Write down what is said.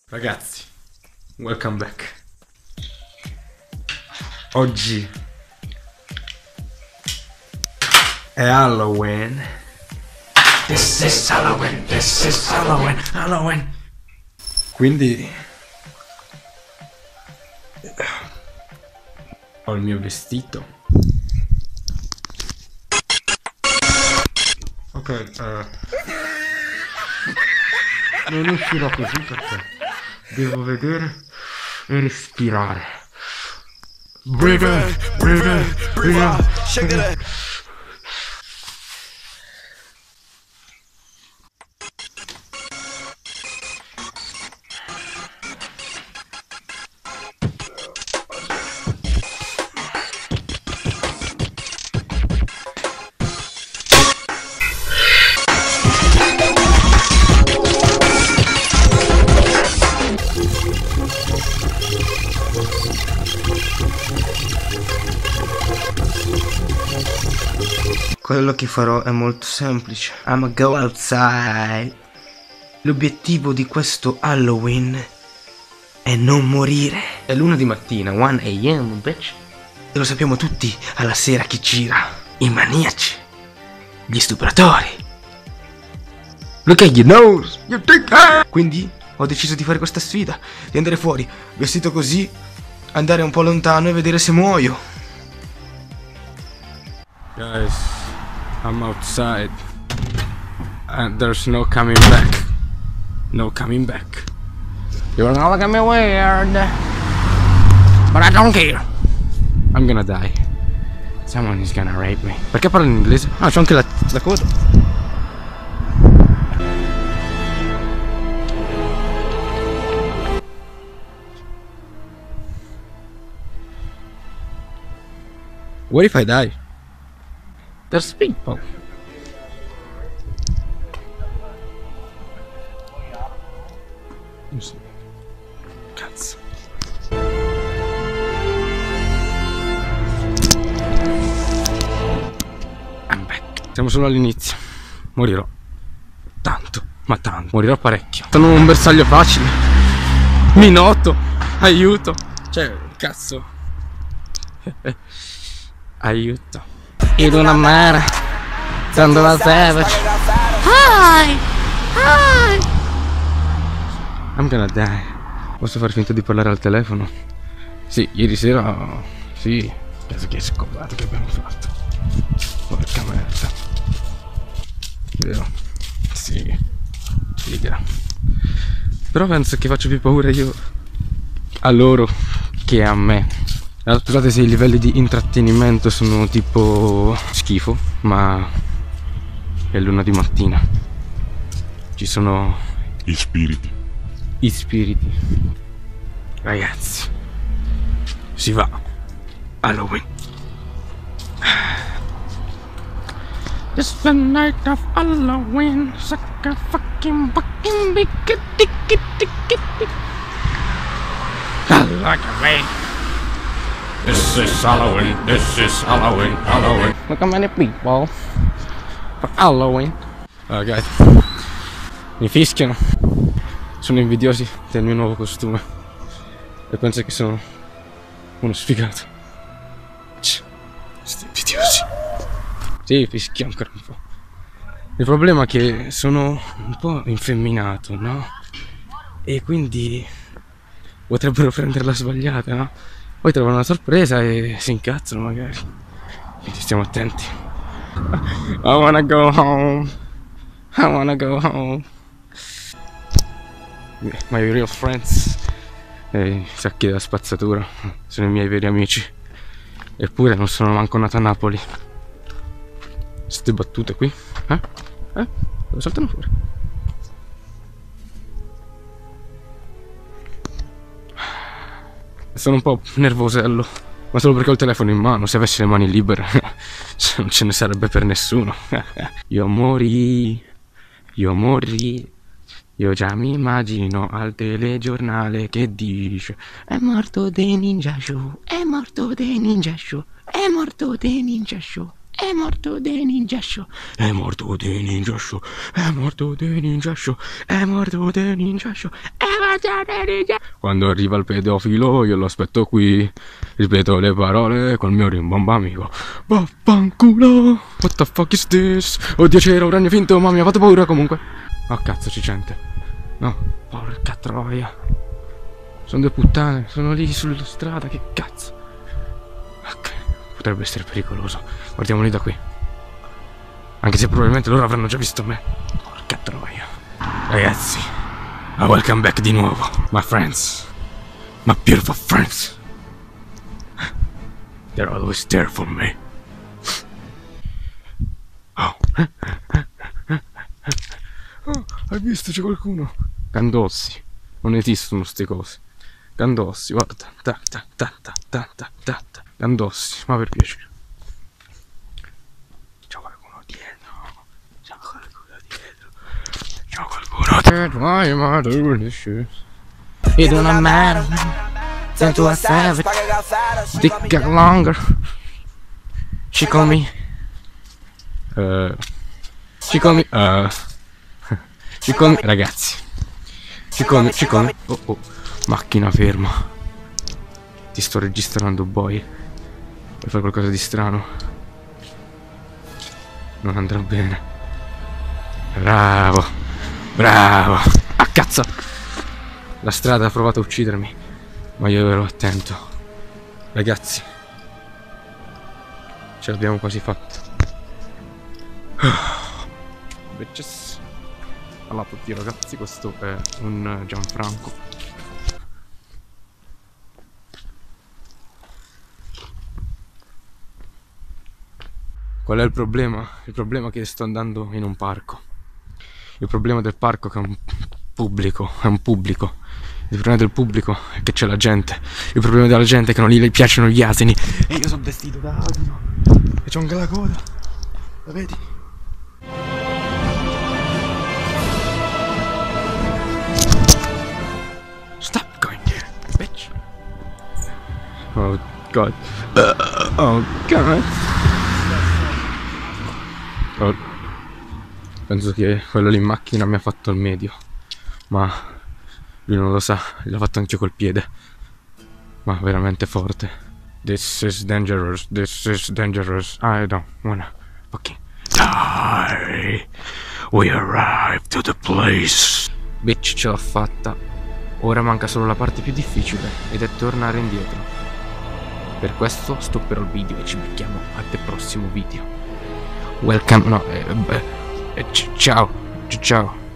Ragazzi, welcome back. Oggi è Halloween. This is Halloween, this is Halloween, Halloween. Quindi ho il mio vestito. Ok, non uscirò così perché devo vedere e respirare. Breathe in. Quello che farò è molto semplice. I'ma go outside. L'obiettivo di questo Halloween è non morire. È l'1 di mattina, 1 AM, bitch. E lo sappiamo tutti, alla sera chi gira? I maniaci, gli stupratori. Look at your nose, you think. Quindi ho deciso di fare questa sfida, di andare fuori, vestito così, andare un po' lontano e vedere se muoio. Guys, I'm outside and there's no coming back. No coming back. You're gonna look at me weird, but I don't care. I'm gonna die. Someone is gonna rape me. Perché parlo in inglese? Ah, c'ho anche la coda. What if I die? There's people. Cazzo. I'm back. Siamo solo all'inizio. Morirò. Tanto, ma tanto. Morirò parecchio. Sono un bersaglio facile. Mi noto. Aiuto. Cioè, cazzo. Aiuto. Ed una mare. Tanto la savage. Hi. Hi. I'm gonna die. Posso far finta di parlare al telefono? Sì, ieri sera. Sì. Penso che è scopato che abbiamo fatto. Porca merda. Vero? Sì. Figa. Però penso che faccio più paura io a loro che a me. Allora, scusate se i livelli di intrattenimento sono tipo schifo, ma è l'1 di mattina. Ci sono i spiriti. I spiriti. Ragazzi, si va. Halloween. It's the night of Halloween. Sucker fucking big ticket. I like a man. This is Halloween, this is Halloween, Halloween. Look how many people for Halloween. Guys, mi fischiano. Sono invidiosi del mio nuovo costume e penso che sono uno sfigato. Sti invidiosi. Sì, fischio ancora un po'. Il problema è che sono un po' infemminato, no? E quindi potrebbero prenderla sbagliata, no? Poi trovano una sorpresa e si incazzano magari. Quindi stiamo attenti. I wanna go home. I wanna go home. My real friends. I sacchi della spazzatura sono i miei veri amici. Eppure non sono manco nato a Napoli. Ste battute qui? Dove saltano fuori? Sono un po' nervosello, ma solo perché ho il telefono in mano. Se avessi le mani libere non ce ne sarebbe per nessuno. Io morì, io già mi immagino al telegiornale che dice: è morto De Ninja Show, è morto De Ninja Show, è morto De Ninja Show, È morto De Ninja Show. È morto De Ninja Show. È morto De Ninja Show. È morto De Ninja Show. È morto De Ninja. Quando arriva il pedofilo io lo aspetto qui. Ripeto le parole col mio rimbombo amico. Vaffanculo. What the fuck is this? Oddio, c'era un ragno finto ma mi ha fatto paura comunque. Oh cazzo, ci sente. No, porca troia. Sono due puttane, sono lì sulla strada, che cazzo. Ok, potrebbe essere pericoloso. Guardiamoli da qui. Anche se probabilmente loro avranno già visto me. Porca troia. Ragazzi, welcome back di nuovo. My friends. My beautiful friends. They're always there for me. Oh. Oh, hai visto, c'è qualcuno? Candossi. Non esistono ste cose. Candossi, guarda. Candossi, ma per piacere. C'è qualcuno dietro. C'è qualcuno dietro. C'è qualcuno dietro. Why am I doing this shit? It don't matter. Sento a savage. Dick got longer. She call me. She call me. Ragazzi. She call me. Oh oh. Macchina ferma. Ti sto registrando, boy. Vuoi fare qualcosa di strano? Non andrà bene. Bravo. Bravo. Ah cazzo. La strada ha provato a uccidermi, ma io ero attento. Ragazzi, ce l'abbiamo quasi fatta. Bitches. Allora, a tutti ragazzi, questo è un Gianfranco. Qual è il problema? Il problema è che sto andando in un parco. Il problema del parco è che è un pubblico. Il problema del pubblico è che c'è la gente. Il problema della gente è che non gli piacciono gli asini. E io sono vestito da asino. E c'ho anche la coda. La vedi? Stop going there, bitch. Oh god. Oh god. Oh. Penso che quello lì in macchina mi ha fatto il medio. Ma lui non lo sa, l'ho fatto anche col piede. Ma veramente forte. This is dangerous, I don't wanna fucking die. We arrived to the place. Bitch, ce l'ho fatta. Ora manca solo la parte più difficile, ed è tornare indietro. Per questo stopperò il video e ci becchiamo al prossimo video. Welcome, no, ciao.